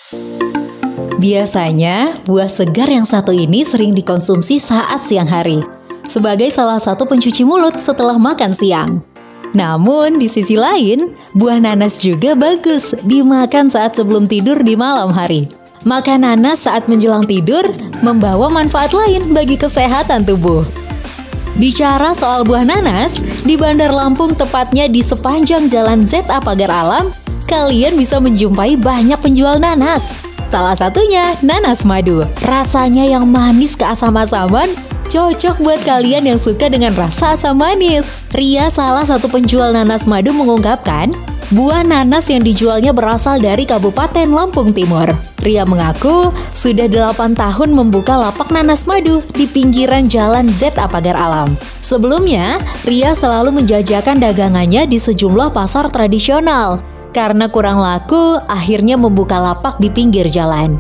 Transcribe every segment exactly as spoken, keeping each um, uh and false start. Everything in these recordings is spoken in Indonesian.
Biasanya, buah segar yang satu ini sering dikonsumsi saat siang hari, sebagai salah satu pencuci mulut setelah makan siang. Namun, di sisi lain, buah nanas juga bagus dimakan saat sebelum tidur di malam hari. Makan nanas saat menjelang tidur membawa manfaat lain bagi kesehatan tubuh. Bicara soal buah nanas, di Bandar Lampung tepatnya di sepanjang Jalan Z A Pagar Alam, kalian bisa menjumpai banyak penjual nanas. Salah satunya nanas madu. Rasanya yang manis keasam-asaman, cocok buat kalian yang suka dengan rasa asam manis. Ria, salah satu penjual nanas madu, mengungkapkan, buah nanas yang dijualnya berasal dari Kabupaten Lampung Timur. Ria mengaku sudah delapan tahun membuka lapak nanas madu di pinggiran Jalan Z A Pagar Alam. Sebelumnya, Ria selalu menjajakan dagangannya di sejumlah pasar tradisional. Karena kurang laku, akhirnya membuka lapak di pinggir jalan.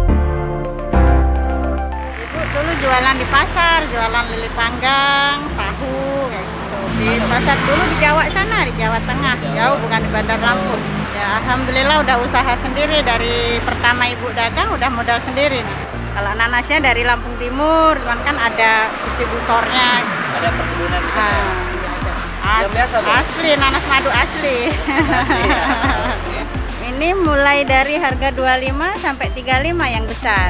Ibu dulu jualan di pasar, jualan lili panggang, tahu, kayak gitu. Di pasar dulu di Jawa sana, di Jawa Tengah, jauh bukan di Bandar Lampung. Ya, alhamdulillah udah usaha sendiri, dari pertama ibu dagang udah modal sendiri. Nah, kalau nanasnya dari Lampung Timur, cuman kan ada distributornya. Ada perkebunan di sana. Nah, As biasa, asli, nanas madu asli. Ini mulai dari harga dua puluh lima sampai tiga puluh lima yang besar.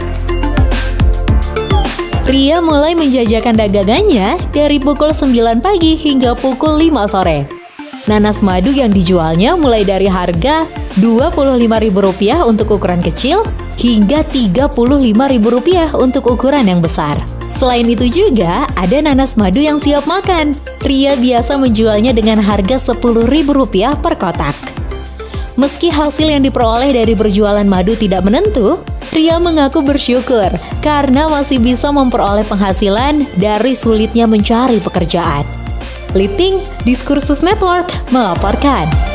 Ria mulai menjajakan dagangannya dari pukul sembilan pagi hingga pukul lima sore. Nanas madu yang dijualnya mulai dari harga dua puluh lima ribu rupiah untuk ukuran kecil hingga tiga puluh lima ribu rupiah untuk ukuran yang besar. Selain itu juga ada nanas madu yang siap makan. Ria biasa menjualnya dengan harga sepuluh ribu rupiah per kotak. Meski hasil yang diperoleh dari berjualan madu tidak menentu, Ria mengaku bersyukur karena masih bisa memperoleh penghasilan dari sulitnya mencari pekerjaan. Liting Diskursus Network melaporkan.